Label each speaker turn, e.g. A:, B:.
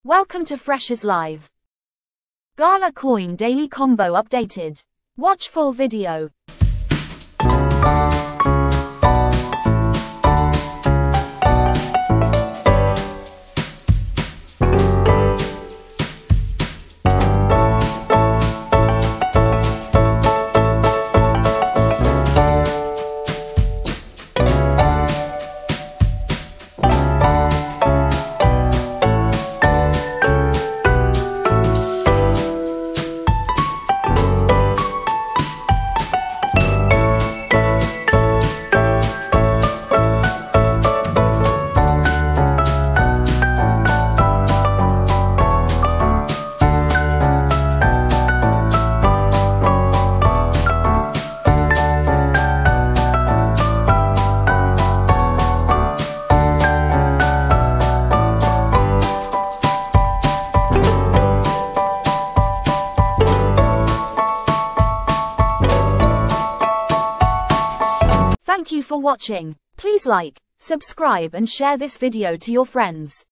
A: Welcome to Freshers Live. Gala coin daily combo updated. Watch full video. Thank you for watching. Please like, subscribe and share this video to your friends.